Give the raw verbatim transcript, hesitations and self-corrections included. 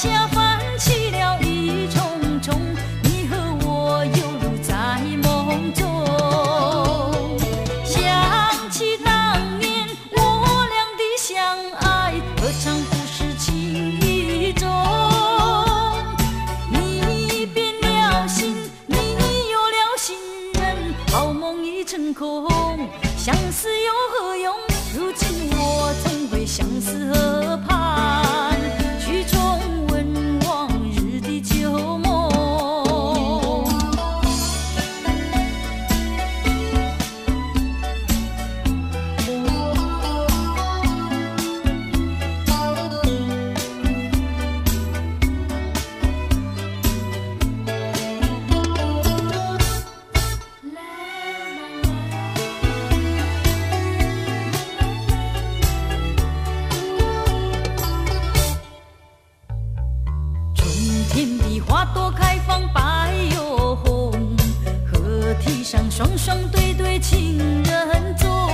下泛起了一重重，你和我犹如在梦中。想起当年我俩的相爱，何尝不是情意重？你变了心，你有了新人，好梦已成空。相思有何用？如今我总会相思河畔，去重温往日的旧梦。天地花朵开放，白又红，河堤上双双对对情人踪。